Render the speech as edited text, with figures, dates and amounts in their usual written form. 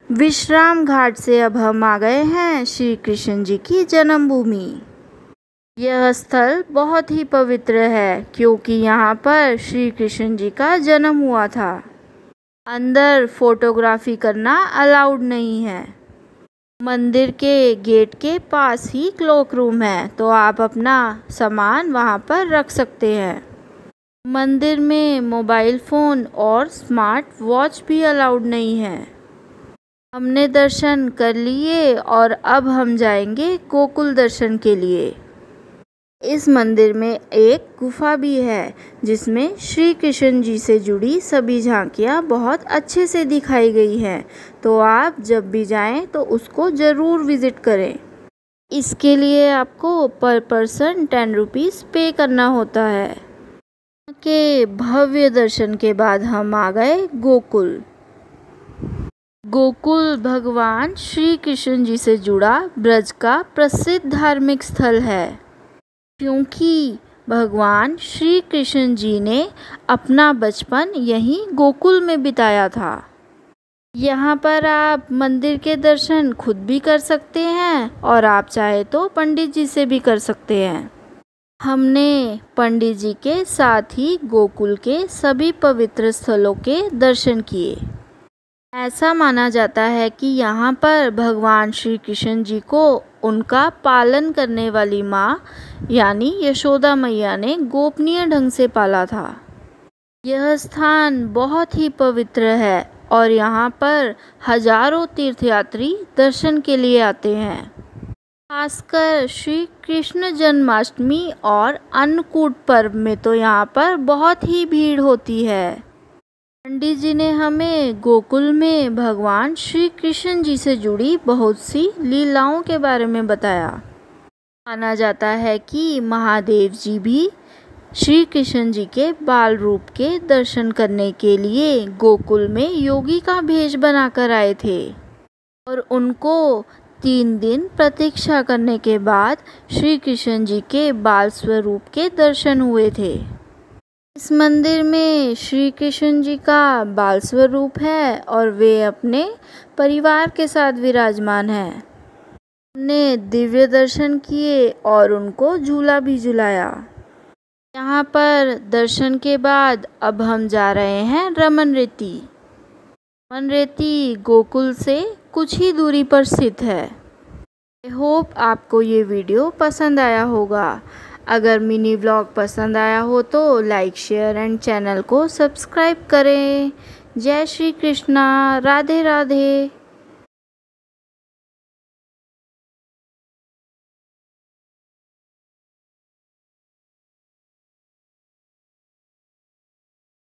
विश्राम घाट से अब हम आ गए हैं श्री कृष्ण जी की जन्मभूमि। यह स्थल बहुत ही पवित्र है क्योंकि यहाँ पर श्री कृष्ण जी का जन्म हुआ था। अंदर फोटोग्राफी करना अलाउड नहीं है। मंदिर के गेट के पास ही क्लॉक रूम है, तो आप अपना सामान वहाँ पर रख सकते हैं। मंदिर में मोबाइल फ़ोन और स्मार्ट वॉच भी अलाउड नहीं है। हमने दर्शन कर लिए और अब हम जाएंगे गोकुल दर्शन के लिए। इस मंदिर में एक गुफा भी है जिसमें श्री कृष्ण जी से जुड़ी सभी झांकियाँ बहुत अच्छे से दिखाई गई हैं, तो आप जब भी जाएं तो उसको ज़रूर विज़िट करें। इसके लिए आपको पर पर्सन 10 रुपीज़ पे करना होता है। के भव्य दर्शन के बाद हम आ गए गोकुल। गोकुल भगवान श्री कृष्ण जी से जुड़ा ब्रज का प्रसिद्ध धार्मिक स्थल है क्योंकि भगवान श्री कृष्ण जी ने अपना बचपन यहीं गोकुल में बिताया था। यहाँ पर आप मंदिर के दर्शन खुद भी कर सकते हैं और आप चाहे तो पंडित जी से भी कर सकते हैं। हमने पंडित जी के साथ ही गोकुल के सभी पवित्र स्थलों के दर्शन किए। ऐसा माना जाता है कि यहाँ पर भगवान श्री कृष्ण जी को उनका पालन करने वाली माँ यानी यशोदा मैया ने गोपनीय ढंग से पाला था। यह स्थान बहुत ही पवित्र है और यहाँ पर हजारों तीर्थयात्री दर्शन के लिए आते हैं। खासकर श्री कृष्ण जन्माष्टमी और अन्नकूट पर्व में तो यहाँ पर बहुत ही भीड़ होती है। पंडित जी ने हमें गोकुल में भगवान श्री कृष्ण जी से जुड़ी बहुत सी लीलाओं के बारे में बताया। माना जाता है कि महादेव जी भी श्री कृष्ण जी के बाल रूप के दर्शन करने के लिए गोकुल में योगी का भेष बनाकर आए थे और उनको 3 दिन प्रतीक्षा करने के बाद श्री कृष्ण जी के बाल स्वरूप के दर्शन हुए थे। इस मंदिर में श्री कृष्ण जी का बाल स्वरूप है और वे अपने परिवार के साथ विराजमान हैं। हमने दिव्य दर्शन किए और उनको झूला भी झुलाया। यहाँ पर दर्शन के बाद अब हम जा रहे हैं रमन रेती। रमन रेती गोकुल से कुछ ही दूरी पर स्थित है। आई होप आपको ये वीडियो पसंद आया होगा। अगर मिनी व्लॉग पसंद आया हो तो लाइक शेयर एंड चैनल को सब्सक्राइब करें। जय श्री कृष्णा, राधे राधे।